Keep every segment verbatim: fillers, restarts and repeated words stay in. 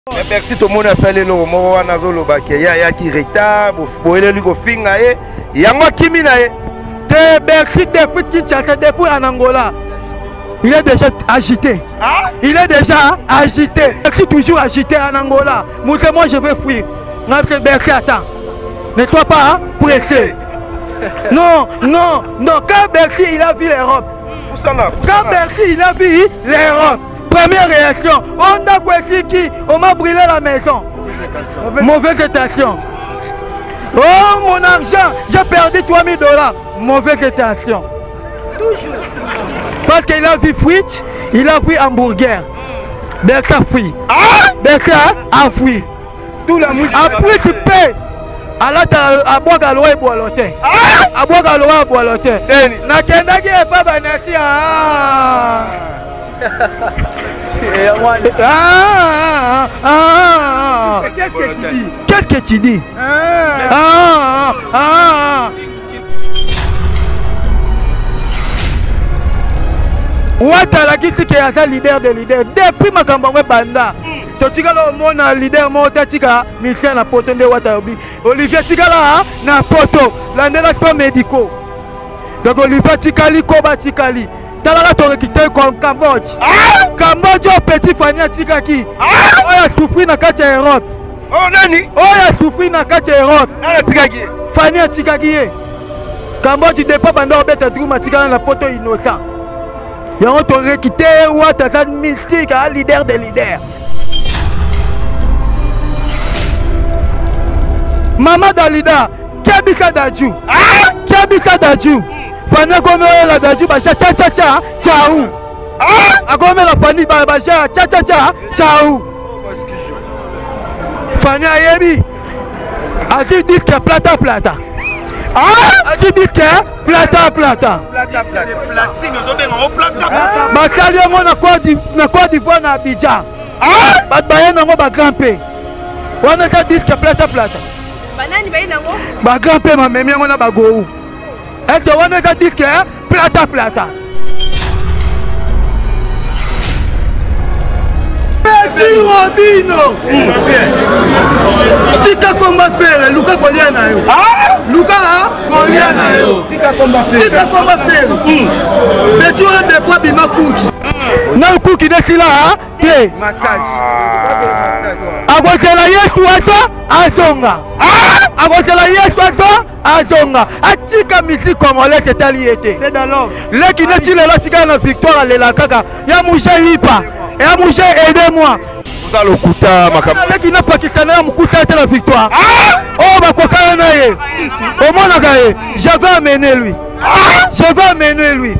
Merci tout le monde a salé le moment où on a baké. Il y a qui retard, vous voyez le finga et il y a moi qui mina et de Bercy depuis Kinshasa depuis en Angola. Il est déjà agité. Ah? Il est déjà agité. Bercy toujours agité en Angola. Moi je vais fuir. Bercy attends. Ne sois pas pressé. Non, non, non. Quand Bercy il a vu l'Europe. Quand Bercy il a vu l'Europe. Première réaction, on a quoi qui on m'a brûlé la maison. Mauvaise intention. Oh mon argent, j'ai perdu trois mille dollars. Mauvaise intention. Toujours. Parce qu'il a vu frites, il a vu hamburger. Bercy a fui. Bercy a fui. Après tu payes. Alors à boire galois et boire l'hôtel. À boire galois et boire l'hôtel. Na kendaki e pas banati ah. Ah, ah, ah. Qu'est-ce que tu dis? Qu'est-ce que tu dis? Ah, ah, ah. Ouata la qui est un leader de leader. Depuis ma campagne banda. Tu as le leader Motatika, Michel na poto de Wataobi. Olivier Tikala na poto. L'année pas médicaux. Donc Olivier Tikali Koba Tikali. Talala to rekite comme Cambodge. Cambodge au petit Fania Tikaki. Oya souffri na kati Europe. Oh nani? Oya souffri na kati Europe. Nana Tikaki. Fania Tikaki. Cambodge depa banda obeta druma Tikala na poto innocent. Yango to rekite wa tata mystique a leader des leaders. Mama Dalida, Kebika Daju. Ah, Kebika Daju. Fania comme la Daju bacha cha cha cha ciao. Ah, comme la Fani bacha cha cha cha ciao. Fania yebi. A dit dit que plata plata. Ah, a dit dit que plata plata. Plata plata. Platine nous on plata plata. Bakali on na Côte d'Ivoire na Côte d'Ivoire na Abidjan. Ah, bat baye na ngo ba grand P. On a dit que plata plata. Banani baye na ngo. Ba grand P ma memi ngo na ba go. Est-ce qu'on a dit que plata plata? Petit Robino! Tika combat faire, Luka Goliana yo. Luka Goliana yo. Tika combat faire. Tika combat faire. Petit on de poids bima kunki. Na kunki de sila te massage. Agotela yesu aso asonga. Agotela yesu aso azonga. Atika musique congolais c'est aliété. C'est dans l'homme. Les qui n'est pas là tika na victoire la kaka. Ya mouche hipa. Ya mouche aidez-moi. Vous allez kuta makamba. Les qui n'a pas kistanais ya moukuta la victoire. Oh ba kokana na ye. Au mona gaé. Je vais amener lui. Je vais amener lui.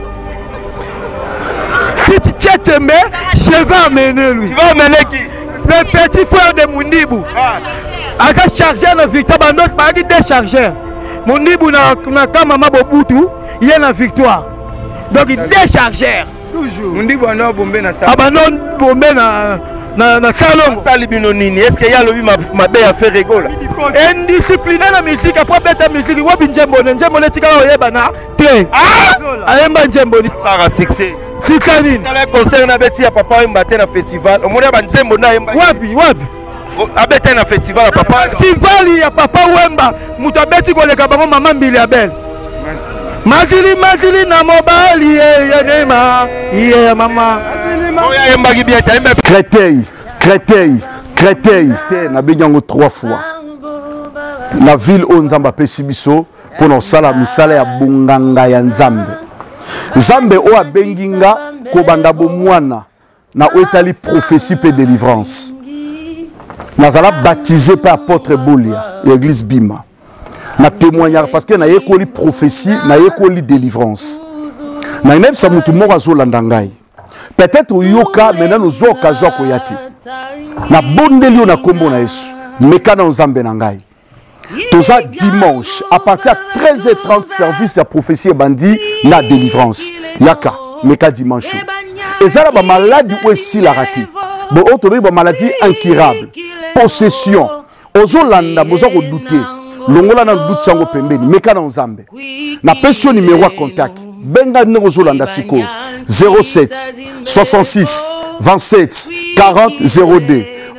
Si tu tchètes mais je vais amener lui. Tu vas amener qui? Le petit frère de Mundibu. A chargé la victoire, bah notre pas déchargé. Mundibu na na kama mabobutu, il y a la victoire. Donc il déchargé. Toujours. Mundibu ana bombe na ça. Ah bah non bombe na na na salon. Salibino nini? Est-ce qu'il y a le ma ma bé à faire rigole? Indiscipliné la musique, après bête musique, wa binjembo, njembo le tika oyeba na te. Ah! Ayemba njembo ni. Ça a succès. Fikanini. Dans le concert na beti ya papa mbaté na festival. Omona ba njembo na yemba. Wapi wapi? Abeta na festival ya papa. Festival ya papa Wemba, mutabeti koleka bango mama mbili ya belle. Mazili mazili na mobali ya nema, ya mama. Oya yemba gibia ta yemba. Créteil, Créteil, Créteil. Na benyango trois fois. La ville où Nzamba pesi biso pour nos sala misala ya bunganga ya Nzambe. Nzambe o abenginga ko banda bo mwana na otali prophétie pe délivrance. Nazala baptisé par apôtre Bolia, l'église Bima. Na témoignage parce que na yekoli prophétie, na yekoli délivrance. Na ineb sa mutu moko azolanda ngai. Peut-être yoka maintenant nous occasion ko yati. Na bondeli na kombo na Yesu, meka na Nzambe na ngai. Tout ça dimanche à partir de treize heures trente service ya prophétie bandi na délivrance. Yaka meka dimanche. Et ça la maladie ou si la raté. Bon autre maladie incurable. Possession. Ozolanda mozo ko douter. Longola na doute sango pembeni meka na Nzambe. Na pension numéro contact. Benga ne ozolanda siko zéro sept soixante-six vingt-sept quarante zéro deux.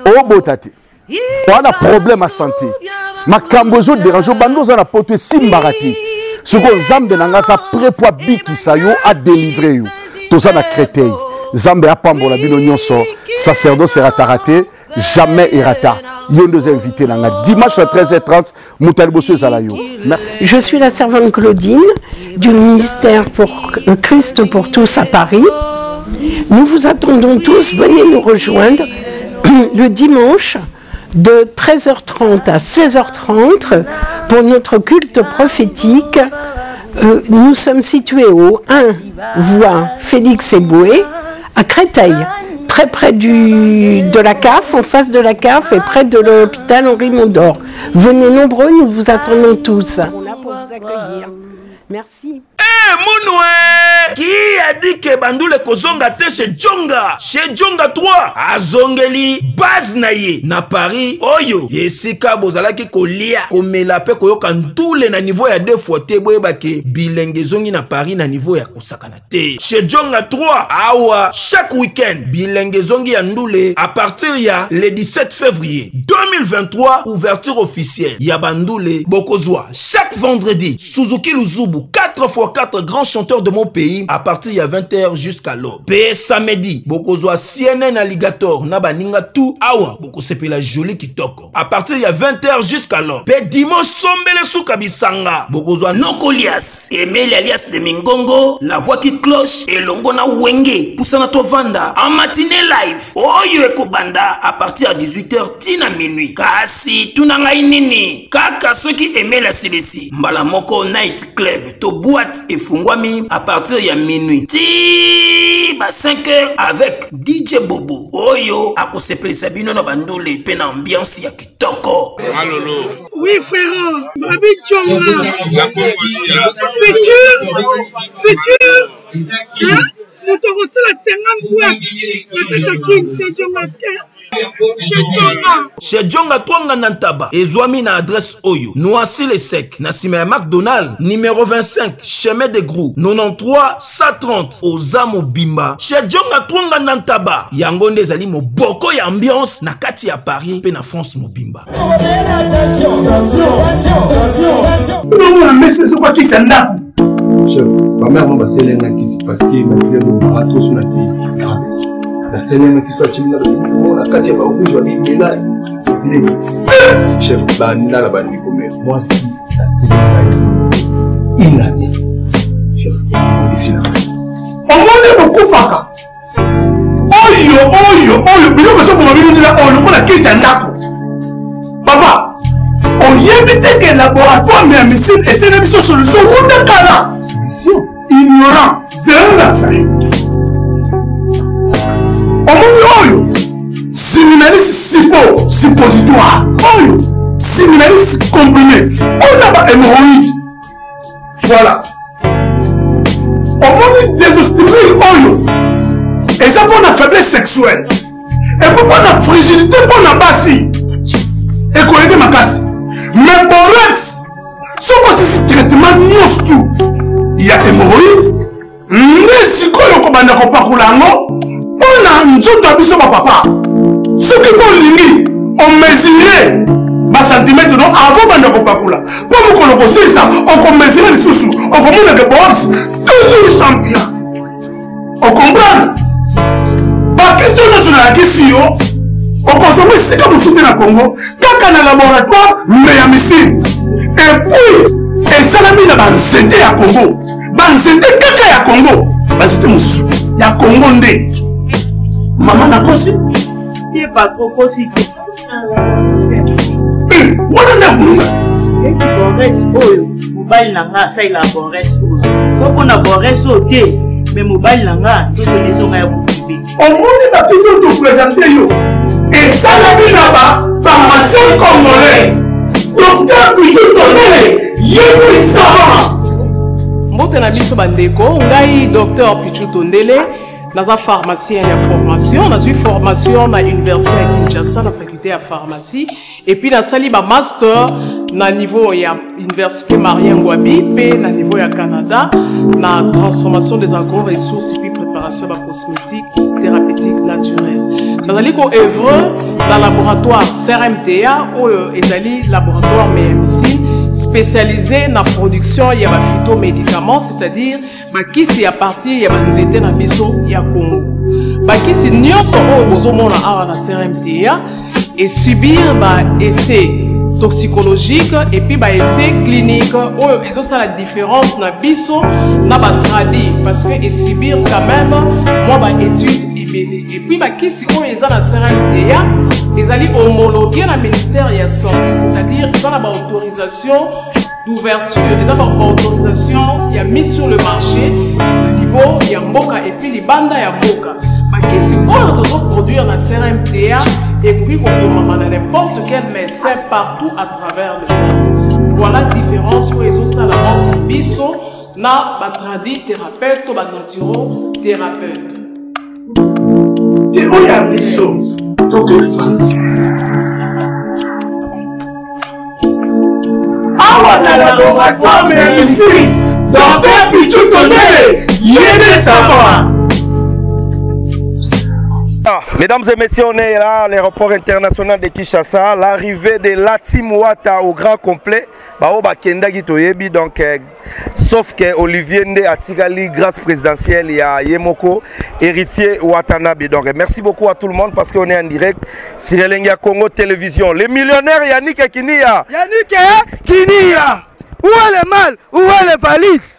obotate on a problème à santé makambo zo dérange bando za na poto simbarati soko Nzambe nanga sa prêt pour bikisa yo a délivrer yo to za na Créteil Nzambe apambola bino nyonso sacerdoce raté jamais errata. Yon deux invités dimanche à treize heures trente Moutalibosso Zalayo. Merci. Je suis la servante Claudine du ministère pour Christ pour tous à Paris. Nous vous attendons tous, venez nous rejoindre le dimanche de treize heures trente à seize heures trente pour notre culte prophétique. Euh, nous sommes situés au un voie Félix Eboué à Créteil, très près du, de la C A F, en face de la C A F et près de l'hôpital Henri Mondor. Venez nombreux, nous vous attendons tous. On est là pour vous accueillir. Merci. Eh, Mounoué! Qui a dit que Bandoule Kozonga te chez Djonga? Chez Djonga trois, à Zongeli, base naye, na Paris, Oyo, Yesika Bozalaki Kolia, Komelape Koyoka Ntoule na niveau ya deux fois te, Boyebake, Bilenge Zongi na Paris na niveau ya Kosakana te. Chez Djonga trois, Awa, chaque week-end, Bilenge Zongi ya Ndoule, à partir ya le dix-sept février deux mille vingt-trois, ouverture officielle, ya Bandoule, Bokozwa, chaque vendredi, Suzuki Luzubu, quatre fois quatre grands chanteurs de mon pays à partir de vingt heures jusqu'à l'aube. P samedi, Bokozwa C N N Alligator, Nabaninga tout, Awa, Bokosepe la jolie Kitoko. À partir de vingt heures jusqu'à l'aube. P dimanche, Sombele Soukabisanga, Bokozwa Nokolias, Emile alias de Mingongo, La Voix qui cloche, et Longona Wenge, Poussana Tovanda, en matinée live, Oyo Ekobanda, à partir de dix-huit heures, Tina minuit. Kasi, Tunanga Inini, Kaka ceux qui aimaient la C D C, Mbalamoko Night Club, To boîte et Fungwami à partir de minuit. Ti ba cinq heures avec D J Bobo. Oyo a kosepeli Sabino na Bandoule pena ambiance ya kitoko. Malolo. Oui frère, Babi Tchonga. La Congolia. Futur, futur. Hein? Nous te reçons la cinquante boîtes. La Katakin, c'est Tchongaske. Chez Djonga Twanga Nantaba, Ezwami na adresse Oyo, Noisy les Secs, Nassime McDonald, numéro vingt-cinq, chemin de Grou, quatre-vingt-treize cent trente, Ozamo Bimba. Chez Djonga Twanga Nantaba, Yangonde Zali mo boko ya ambiance, na kati ya Paris, pe na France mo Bimba. Attention, attention, attention, attention. Non, non, mais c'est quoi qui s'en a? Chef, ma mère m'a passé l'un qui s'est passé, ma fille m'a marathon sur la vie grave. La scène qui soit timide, la quatrième fois où je vais me là, chef, banana la banane comme moi si il a dit, chef, ici là. On m'a beaucoup faka. Oyo, oyo, oyo, mais on se voit bien là, on le connaît qui c'est un naco. Papa, on y évite que le laboratoire mais missile et c'est une solution, où de cana? Solution, ignorant, c'est un assaillant. Oyo, séminaliste suppo, suppositoire. Oyo, séminaliste comprimé. On a pas hémorroïde. Voilà. On m'a désostérile Oyo. Et ça pour la faiblesse sexuelle. Et pour la fragilité pour la bassi. Et qu'on aide ma casse. Mais borex, ce que c'est traitement nios tout. Il y a hémorroïde. Mais si quoi y'a comme un accord pour l'ango. On a un jour d'habitude papa. Ce qui est on mesurait ma centimètre avant de ne pas pour là. Pour qu'on le sait ça, on mesurait les sous-sous, on commande des box, toujours champion. On comprend? Par question nationale, question, on consomme c'est comme si c'était dans le Congo, quand on a un laboratoire, mais à missile. Et puis, et ça l'a mis dans la santé à Congo. Dans la santé, caca à Congo. Bah, c'était mon sous-souté. Il y a Congo ndé. Maman n'a pas su. Il n'est pas trop possible. Eh, on a un nouveau. Et qui boresse, oh, mobile nanga, ça il a boresse, oh. Sauf qu'on a boresse, oh, mais mobile nanga, tout le maison est bouclé. On m'a pas toujours de présenter, yo. Et ça l'a mis là-bas, pharmacien congolais. Docteur Pichu Tondele, yémi savant. Mbote na biso bandeko, ngai docteur Pichu Tondele. Dans la pharmacie, il y a formation. Dans une formation à l'université à Kinshasa, la faculté à pharmacie. Et puis, dans la master, na niveau il y a l'université Marien Ngouabi, puis na niveau il y a Canada, na transformation des agro-ressources et puis préparation de la cosmétique thérapeutique naturelle. nazali ko œuvre dans laboratoire C R M T A oyo ezali laboratoire M M C spécialisé dans la production ya ba phytomédicaments, c'est-à-dire bakisi ya partir ya banzete na biso ya Congo. Bakisi nyonso oyo bozomona awa na C R M T A et subir ba essai toxicologique et puis ba essai clinique oyo ezosa la différence na biso na ba tradi parce que et subir quand même moi ba étude ebele et puis ba kisi oyo eza na C R M T A ezali homologué na ministère ya santé, c'est-à-dire eza na ba autorisation d'ouverture eza ba autorisation ya mise sur le marché au niveau ya mboka et puis libanda ya mboka bakisi oyo tozo produire na C R M T A et puis on peut n'importe quel médecin partout à travers le monde. Voilà la différence où ils ont ça la biso na batradi thérapeute ou naturo thérapeute. Et où y a biso donc awa na laboratoire mais ici docteur Pichu Tondele yéné savoir. Ah, mesdames et messieurs, on est là à l'aéroport international de Kinshasa. L'arrivée de Latim Ouattara au grand complet. Donc, euh, sauf que Olivier Ndé a tiré grâce présidentielle, il y a Yemoko, héritier Watanabe. Donc, merci beaucoup à tout le monde parce qu'on est en direct sur Lenga Congo Télévision. Les millionnaires Yannick Kinia. Yannick Kinia. Où est le mal? Où est les valises?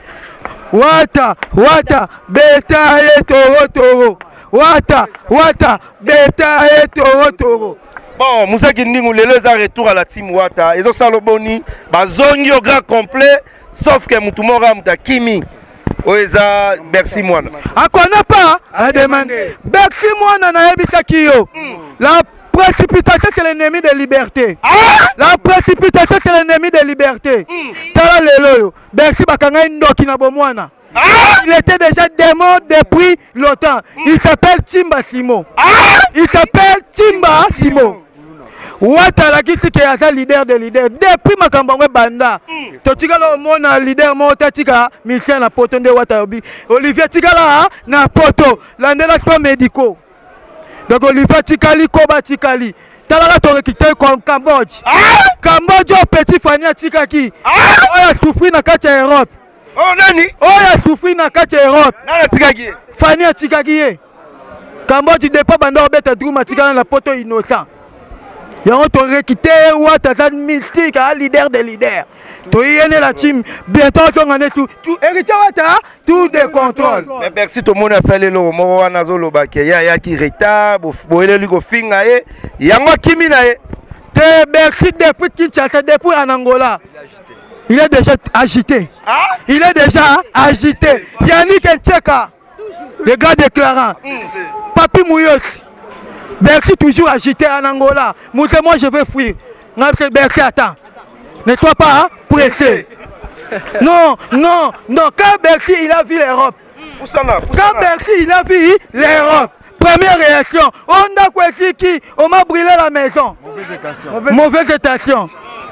Wata, Wata, Beta et Toro Toro. Wata, Wata, Beta et Toro Toro. Bon, Moussa Kindingou, les retour à la team Wata. Ils ont saloboni, bazongi au grand complet, sauf que Moutoumora Mouta Kimi. Oeza, Bercy Moana. A quoi n'a pas à demander? Bercy Moana n'a habité Kyo. La précipitation, c'est l'ennemi de liberté. Ah? La précipitation, c'est l'ennemi de liberté. Tala lelo, Bercy Bakanga Ndoki na Bomwana. Ah? Il était déjà démon depuis longtemps. Il s'appelle Timba Simo. Ah? Il s'appelle Timba Simo. Ouattara qui est leader de leader. Depuis ma campagne banda. Totikala mona leader mota tika Michel na poto de Ouattara. Olivier Tikala na poto. Landela pas médicaux. Donc Olivier Tikali koba Tikali. Talala to récupérer comme Cambodge. Ah? Cambodge au petit Fania Tikaki. Ah? On a souffert na kati ya Europe. Oh nani? Oh ya souffrir na kati ya Europe. Nana Tikaki. Fania Tikaki. Cambodge depa banda obeta Drouma Tikala na poto innocent. Yango to récupérer Ouattara mystique, leader des leaders. To yene la team bientôt on a tout tout héritier Ouattara tout de contrôle. Mais merci tout le monde a salé le moro wana zolo baké ya ya ki reta boele lui go finga e yango kimi na e te Bercy depuis Kinshasa depuis en Angola. Il est déjà agité. Ah? Il est déjà agité. Yannick Ncheka, le gars déclarant. Mm. Papi Mouyos, Bercy toujours agité en Angola. Moi je vais fuir. Bercy attends. Ne sois pas pressé. Non, non, non. Quand Bercy il a vu l'Europe. Quand Bercy il a vu l'Europe. Première réaction. On a quoi qui on m'a brûlé la maison. Mauvaise étation. Mauvaise étation.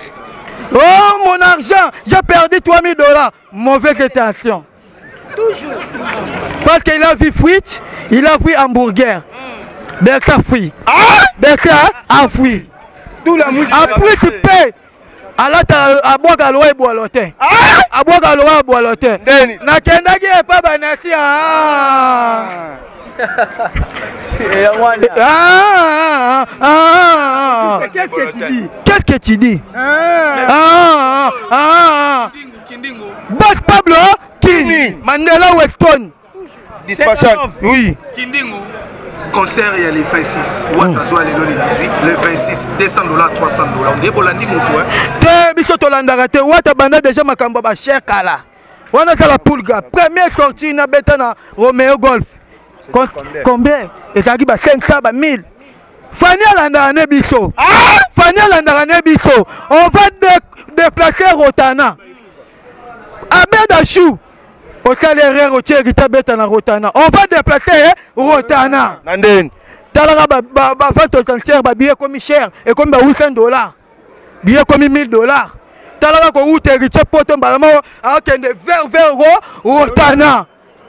Oh mon argent, j'ai perdu trois mille dollars. Mauvaise intention. Toujours. Parce qu'il a vu frites, il a vu hamburger. Bercy a fui. Ah? Bercy a fui. Après tu payes. À boire à l'eau et boire l'autre. À boire à l'eau et boire l'autre. Na kendagi e pas banati ah. Ah, ah, ah, qu'est-ce que tu dis? Qu'est-ce que tu dis? Ah, ah, ah. Bas Pablo King, Mandela Weston. Dispatchant. Oui. Kindingu. Concert il y a les vingt-six. Ouattara le dix-huit, le vingt-six, deux cents dollars, trois cents dollars. On dit bolandi moto hein. Te biso to landagate Ouattara banda déjà makamba ba cher kala. Wana kala pulga. Première sortie na betana Romeo Golf. Combien? Et ça qui va cinq cents, mille. Fanny Landane Bisso. Fanny Landane Bisso. On va déplacer Rotana. Abed Achou. Au salaire au Tchèque, Tabetana Rotana. On va déplacer Rotana. Nanden. Talara va faire ton cher, billet comme cher. Et comme huit cents dollars. Billet comme mille dollars. Talara ko ou héritier potom balamo. Alors qu'il y a des verres verres Rotana.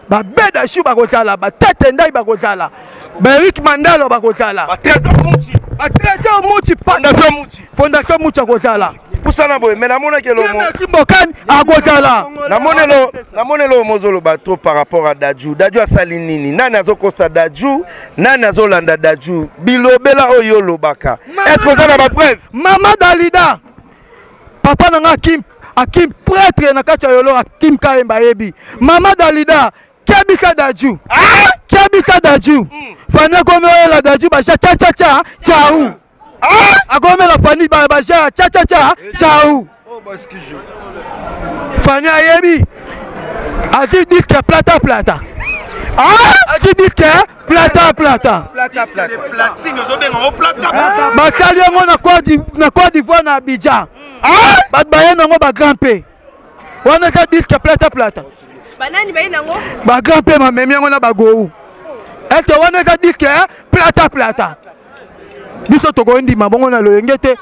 ba beda shu bakotala ba tete ndai bakotala ba Eric Mandalo bakotala ba trésor muti ba trésor muti fondation muti fondation muti akotala pusana boye mais namona ke lo Mbokani akotala namona lo namona lo mozolo ba trop par rapport à Dadju Dadju asali nini nani azokosa Dadju nani azolanda Dadju bilobela oyo lobaka est-ce que ça na ba preuve Mama Dalida papa nanga Kim Akim prêtre na kati ya yolo Akim Kaemba yebi Mama Dalida Kebika Dadju ah Kebika Dadju fane comme la Dadju ba cha cha cha cha ciao ah agome la fani ba ba cha cha cha cha ciao oh baski je fane yebi a dit dit que plata plata ah a dit dit que plata plata plata plata platine zo benga o plata ba kali ngo na Côte na Côte d'Ivoire na Abidjan ah bat baye nango ba grand p wana ka dit que plata plata banani baye nango ba grand p ma memi ngo na ba go eto wana ka dit que plata plata biso to go ndima bongo na loyenge te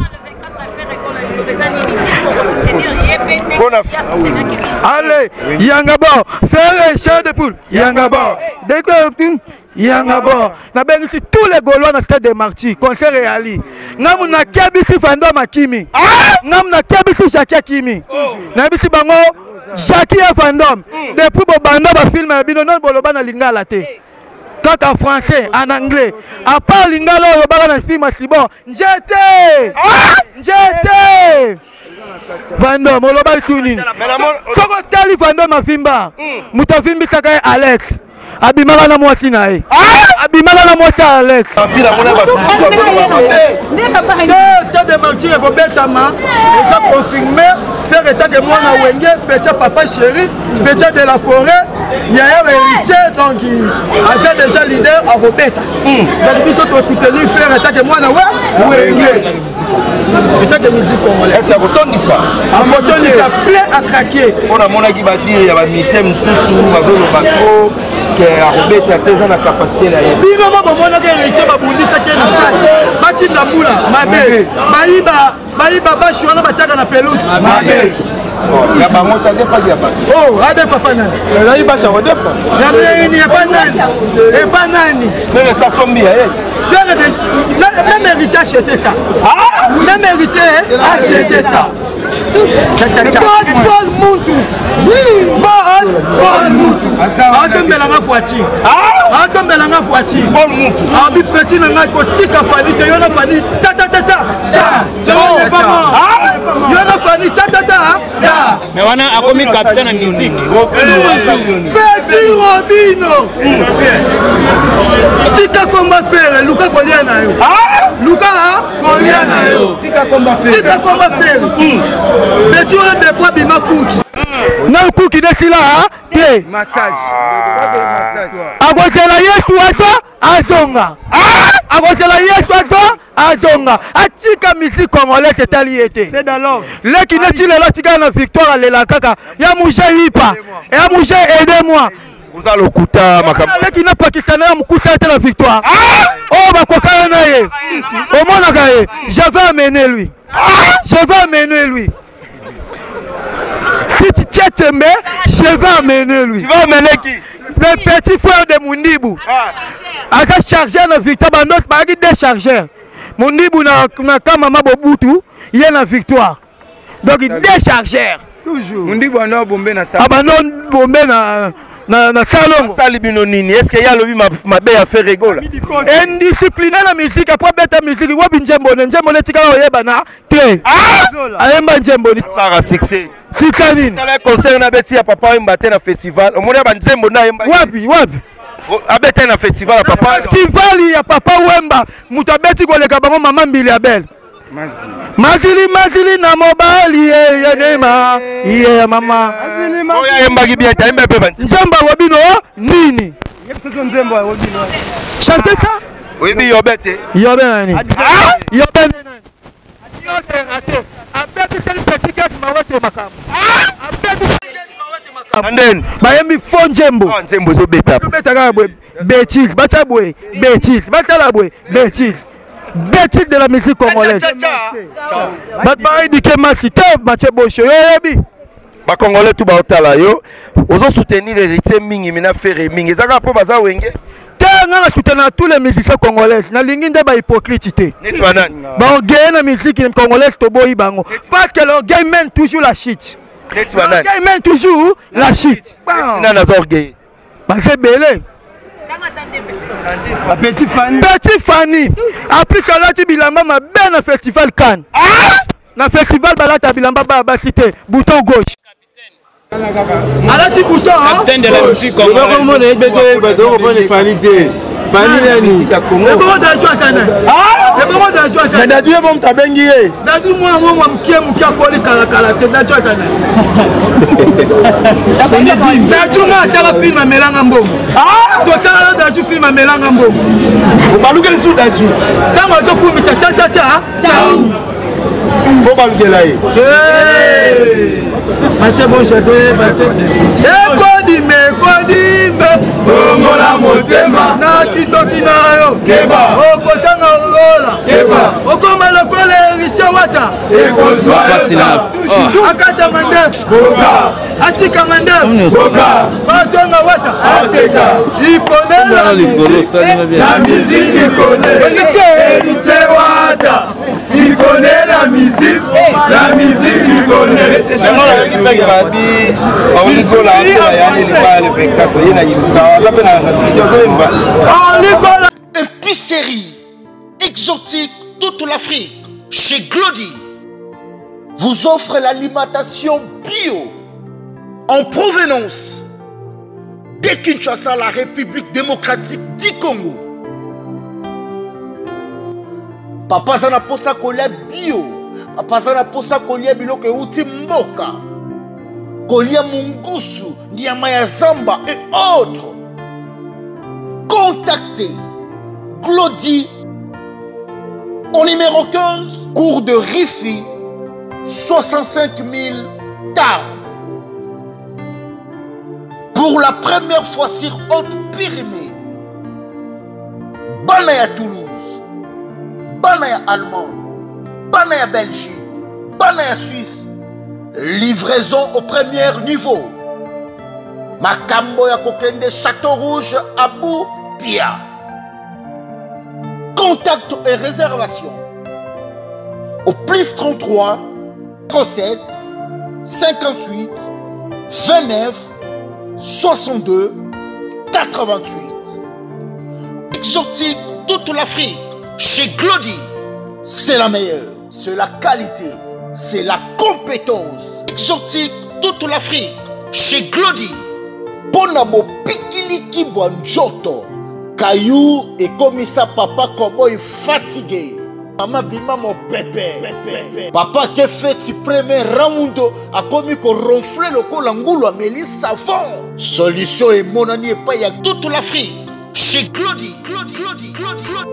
allez yanga bo faire chef de poule yanga bo deko yanga bo na bengi tous les Gaulois na stade de Marty concert réali ngamu na kebisi fando makimi ngamu na kebisi Jacques Kimi na bisi bango Jacques Fandom depuis bo bando ba film bino non boloba na lingala te kaka français en anglais à part lingala yo ba na film sibo njete njete Fandom oloba tuni koko tali Fandom afimba mutafimbi kaka Alex abimala na mwasi na ye abimala na mwasi Alex te de martyr ko betama et ka confirmer faire état de moi na wenge petit papa chéri petit de la forêt il y a un héritier donc il avait déjà leader à Robeta donc il faut soutenir faire état de moi na wenge état de musique congolaise est-ce que vous ça à moton il a plein à craquer on a mon qui va dire il y a ba misem susu bazolo bako que à Robeta teza na capacité là bino mo mona ke héritier babundi kate na bati ndambula mabe bayiba bayiba bashi wana bachaka na pelouse mabe ya ba mota defa ya ba oh ade papa nani la yiba sa defa ya ni pas nani et pas nani mais ça sombi eh même héritier acheté ça même héritier acheté ça Paul Muntu Paul Paul Muntu atombelanga voiture atombelanga voiture Paul Muntu abi petit nanga ko tika fani te yona fani ta ta ta ta c'est pas mort yona fani ta ta ta mais wana akomi capitaine en musique petit Robino tika komba faire Luka kolia na yo Luka kolia na yo tika komba faire tika komba faire petit on de poids bima kuki na kuki desila te massage agotela Yesu aso azonga agotela Yesu aso azonga atika musique congolaise etali ete c'est dans l'homme leki neti lelo tika na victoire lela kaka ya mouche hipa ya mouche aidez-moi vous allez okuta makambo leki na pakistanais ya mukusa ete la victoire oh bakokana na ye omonaka ye je vais amener lui je vais amener lui si tu tiens mais je vais amener lui tu vas amener qui le petit frère de Mundibu a chargé la victoire ba notre ba déchargeur Mundibu na na kama mabobutu il y a la victoire donc il déchargeur toujours Mundibu ana bombe na sa abanon bombe na na na salongo sali bino nini est-ce que ya lobi mabe ya faire rigola indiscipliné la musique après bête musique wa binjembo njembo le tika oyeba na te ayemba njembo ni sara succès tikanini tala concert na beti ya papa mbate na festival omona ba nzembo na yemba wapi wapi abete na festival ya papa festival ya papa wemba mutu abeti koleka bango mama mbili ya belle mazili mazili na mobali ye ya nema ye ya mama oya yemba gibi ta yemba pepa njemba wabino nini yepsezo nzembo wabino chante ça oui bi yobete yobe nani yobe nani yote raté abeti tel petit gars mawote makambo abeti anden bayembi fo njembo nzembo zo beta beta ka bwe betis bata bwe betis bata la bwe betis betis de la musique congolaise bat ba indiquer match te match bocho yebi ba congolais tout ba otala yo ozo soutenir héritier mingi mina faire mingi ezaka po baza wenge te nga soutenir tous les musiciens congolais na lingi nde ba hypocrite neti banani ba orgueil na musique congolaise to boyi bango parce que l'orgueil mène toujours la shit neti banani l'orgueil mène toujours la shit sina na orgueil ba c'est belé Petit Fanny. Petit Fanny. Après que là tu bilamba ma belle na festival Cannes. Na festival balata bilamba ba ba quitté bouton gauche. Alors tu bouton hein. Capitaine de la musique comme on va monter bébé bateau pour les Fanny té. Fanny nani. Le bon d'argent Cannes. Ah! Le bon d'argent Cannes. Dadu bon tabengi. Dadu moi moi moi mkie mkie koli kala kala te d'argent Cannes. Dadu ma tala film melanga mbongo. Ah! Total Dadu film melanga mbongo. Baluke sou Dadu. Tama to kumita cha cha cha. Ciao. Faut baluke là. Hey! Macha bon chef, Ekodime, Ekodime, Bongola motema, na kindoki na yo, Keba, Okotanga Ogola, Keba, Okoma lokole Richa Wata, Ekozwa, Akata Mandef, Boga, Achika Mandef, Boga, Batonga Wata, Aseka, Ikone la musique, la musique Ikone, Richa Wata, Ikone la musique, la musique Ikone. Épicerie exotique toute l'Afrique chez Glody vous offre l'alimentation bio en provenance de Kinshasa, la République démocratique du Congo. Papa Zana posa kolia bio, Papa Zana posa kolia biloko euti mboka, kolia mungusu, nyama ya zamba et autres. Contactez Glody au numéro quinze, cours de Rifi, soixante-cinq mille Tarbes. Pour la première fois sur Haute-Pyrénées, Banaya Toulouse, Banaya Allemagne, Banaya Belgique, Banaya Suisse, livraison au premier niveau. Makambo ya Kokende Château Rouge, Abou Pia. Contact et réservation au plus trente-trois, trente-sept, cinquante-huit, vingt-neuf, soixante-deux, quatre-vingt-huit. Exotique toute l'Afrique chez Glody, c'est la meilleure, c'est la qualité, c'est la compétence. Exotique toute l'Afrique chez Glody. Bonabo pikiliki bonjoto. Caillou et commissaire papa cowboy fatigué. Maman bima mon pépé. Papa qui fait ti premier round a commis qu'on ronfle le colangoulo à Mélis savon. Solution et mon ami et pas y a toute l'Afrique chez Glody. Glody, Glody, Glody, Glody.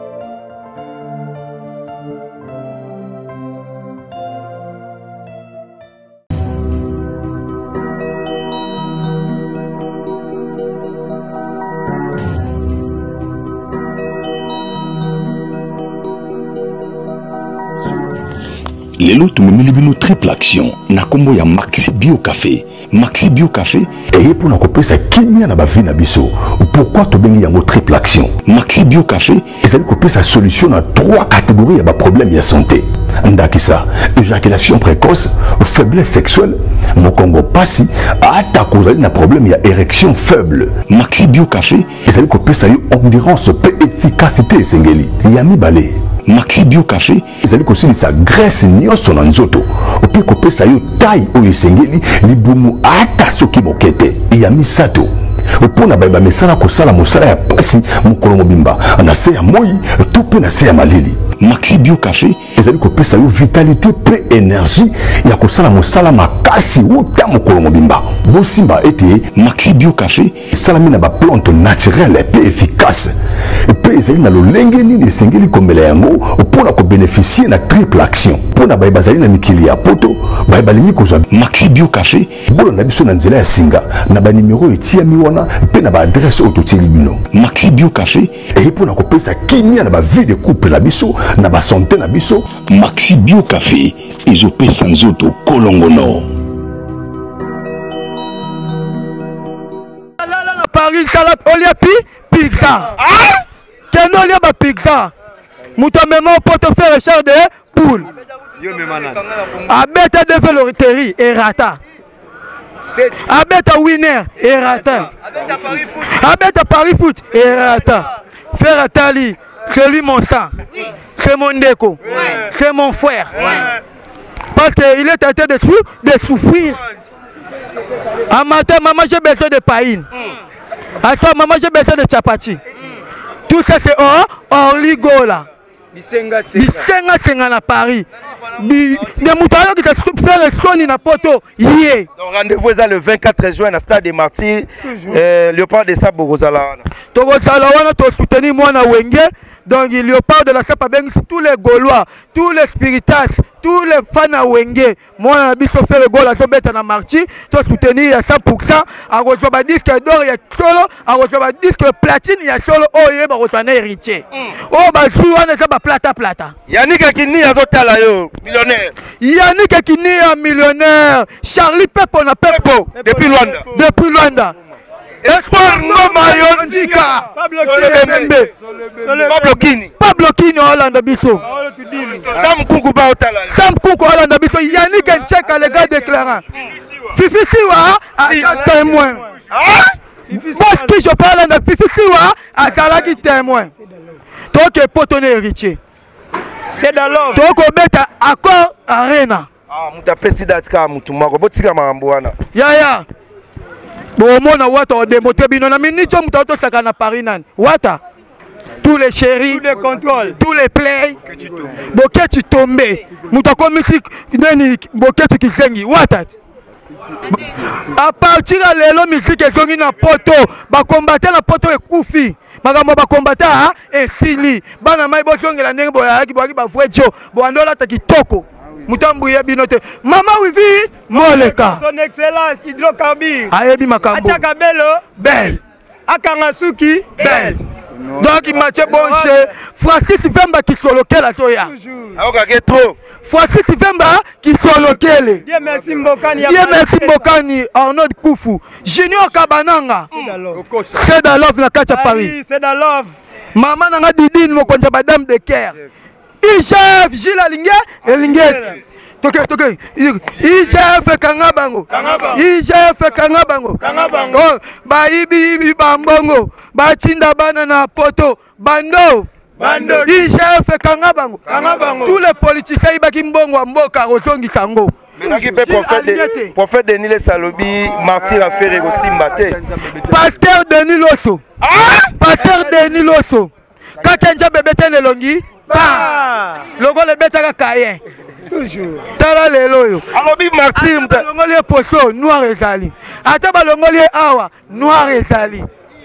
Lelo tumemili bino triple action na kombo ya Maxi Bio Café. Maxi Bio Café et pour na kopesa kimia na bavi na biso. Pourquoi to bengi yango triple action? Maxi Bio Café ezali kopesa solution na trois catégories ya ba problème ya santé. Ndakisa, éjaculation précoce, faiblesse sexuelle, mokongo pasi, ata kozali na problème ya érection faible. Maxi Bio Café ezali kopesa yo endurance pe efficacité sengeli. Yami balé. Maxi Bio Café ezali kosilisa graisse nyonso na nzoto opi kopesa yo taille oyo esengeli libumu ata soki mokete ya misato opona bayeba mesala kosala mosala ya pasi mokolo mobimba na se ya moi to mpe na se ya malili. Maxi Bio Café ezali kopesa yo vitalité pe énergie ya kosala mosala makasi wuta mokolo mobimba. Bosimba ete Maxi Bio Café esalami na baplante naturelle pe efficace pe ezali na lolenge nini esengeli komela yango mpona kobénéficier na triple action mpona baye bazali na mikili ya poto baye balingi kozwa Maxi Bio Café bolanda biso na nzela ya singa na banimero etiami wana mpe na baadresse oyo totieli bino. Maxi Bio Café eye mpona kopesa kimia na bavie de couple na biso na basanté na biso. Maxi Bio Café ezopesa nzoto kolongono. tala olia pi pizza kendo olia ba pizza muto amema poto faire char de poule abeta de veloriterie erata abeta winner erata abeta Paris foot erata faire atali c'est lui mon sang c'est mon déco c'est mon frère parce qu'il est en train de, sou de souffrir. À matin, maman, j'ai besoin de païne. À toi, maman, j'ai besoin de chapati. Tout ça, c'est hors, hors ligo là. Bisenga senga na Paris. Des moutons qui te faire le son na poto. Yeah. Donc rendez-vous est le vingt-quatre juin à Stade des Martyrs. Léopard de Sabo Rosala. Togo Salawana, tu soutenir moi na Wenge. Donc il Léopard de la Sapa Ben, tous les Gaulois, tous les spiritas, tous les fans à Wenge. Moi, on a dit que faire le goal à Tobet na Marty. Tu soutenir à cent pour cent. À Rosoba disque d'or, il y a solo. À Rosoba disque platine, il y a solo. Oh, il y a Rotana héritier. Oh, bah, si on est pas plata plata. Yannick Akini a zotala yo, millionnaire. Yannick Akini a millionnaire. Charlie Pep, on a Pepo. Depuis Luanda. Depuis Luanda. Espoir Ngoma Yondika. Pablo Kini. Pablo Kini Hollande Bisso. Sam Kunku Baotala. Sam Kunku Hollande Bisso. Yannick Ncheka, les gars déclarants. Fifi Siwa a témoin. Moi qui je parle de Fifi Siwa a Salaki témoin. Toi qui es potonné héritier. C'est dans l'homme. Toi qui es accord arena. Ah, muta pesi datika mutu mako botika mambuana. Ya ya. Bon mona wata o démoté bino na minito muta saka na Paris nan. Wata. Tous les chéris, tous les contrôles, tous les plays. Boké tu tombé. Muta ko musique nani boké tu kisengi. Wata. À partir de l'élo musique ezongi na poto, ba combattre na poto ekufi. Makambo ba combattre et fili. Bana mai bosongela ndenge boya ki boki ba fwejo. Boandola ta kitoko. Mutambu ya binote. Mama wivi moleka. Son excellence hydrocarbure. Ayebi makambo. Achaka belo belle. Akangasuki belle. Donc il m'a dit bon c'est Francis Vemba qui solokela toya. Aoka ke trop. Francis Vemba qui solokele. Dieu merci Mbokani. Dieu merci Mbokani Arnaud Koufou. Junior Kabananga. C'est dans love la kacha Paris. C'est dans love. Maman nanga Didine mokonza madame de Caire. Ichef Gilles Alingue Elingue. Toke toke. Ichef Kangabango. Ichef Kangabango. Oh, ba ibi ibi bambongo. Ba tinda bana na poto. Bando. Bando. Ichef Kangabango. Kangabango. Tous les politiciens ibaki mbongo mboka rotongi kango. Maintenant qui peut prophète prophète Denis le Salobi martyr à faire aussi mbaté. Pasteur Denis Loso. Pasteur Denis Loso. Kakenja bébé tene longi. Bah, logo le betaka kayen. Toujours. Tala lelo yo. Alobi martyr mta. Longo le pocho noir ezali. Ata ba longo le awa noir ezali.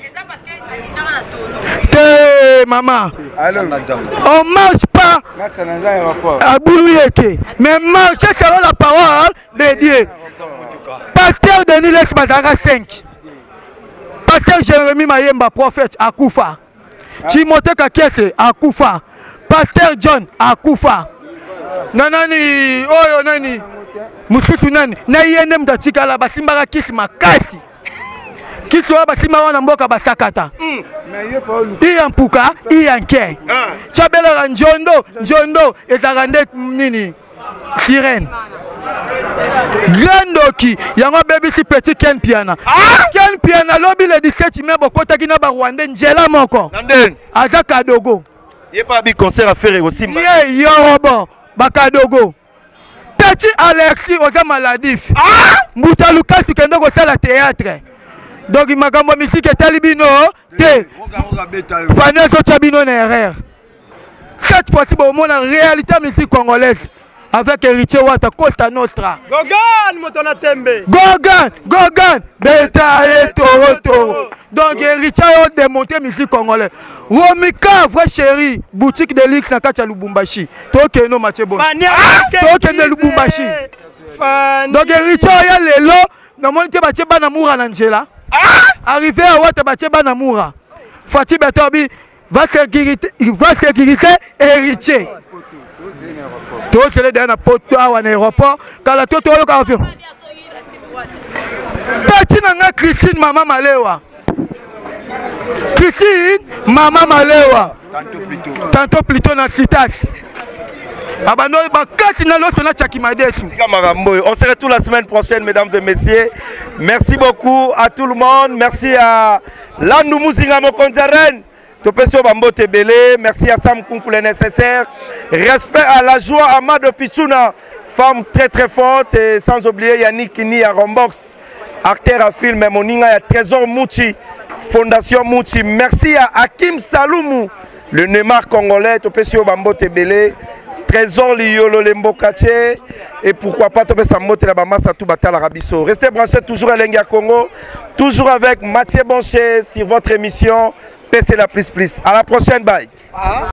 Te maman. On marche pas à Bouluyeke, mais marche selon la parole de Dieu. Pasteur Denis Les Bazara cinq. Pasteur Jérémie Mayemba, prophète, à Koufa. Timothée Kakete, à Koufa. Pasteur John, à Koufa. Nanani, oh nani. Mususu nani. Na yene mtatika la basimbara kisi makasi. Kisi wa basimba wana mboka basakata. Iya mpuka, iya nke. Chabela njondo, njondo, ezagande nini. Sirène. Grandoki, yango baby si petit Ken Piana. Ken Piana lobby le dix-sept mai bokota kina ba Rwanda njela moko. Nanden. Aza kadogo. Yé pas bi concert à faire aussi. Yé yorobo, bakadogo. Petit Alexis oza maladif. Mbuta Lucas kendo ko sala théâtre. Donc makambo musique talibino te. Vanessa Chabino na erreur. Cette fois-ci bon mon réalité musique congolaise. Avec héritier Wata Costa Nostra. Gogan Motona Tembe. Gogan, Gogan, Beta et Toro Toro. Donc héritier a démonté musique congolaise. Romika, vrai chéri, boutique de Lix na Kacha Lubumbashi. Toke no Mathieu Bon. Toke de Lubumbashi. Donc héritier a lelo, na monte Mathieu Banamura Nangela. Arrivé à Wata Mathieu Banamura. Fatih Betobi va sécurité, va sécurité héritier. Tout le monde a poto à l'aéroport. Quand la toto est au avion. Petit nanga Christine maman malewa. Petite, Maman Malewa. Tantôt plutôt. Tantôt plutôt dans Citas. On se retrouve la semaine prochaine, mesdames et messieurs. Merci beaucoup à tout le monde. Merci à Landou Mouzinga Mokonzaren. Merci à Sam Kunku le nécessaire. Respect à la joie Amado Pichuna, femme très très forte. Et sans oublier Yannick Kini à Rombox, acteur à film Moninga à Trésor Mouchi, Fondation Mouchi. Merci à Hakim Saloumou, le Neymar congolais. Topesio Bambo Tebele. Trésor Liolo Lembokache et pourquoi pas Topé Sambote la Bamasa tout Batala Rabiso. Restez branchés toujours à Lenga Congo, toujours avec Mathieu Boncher sur votre émission P C la plus plus. À la prochaine, bye.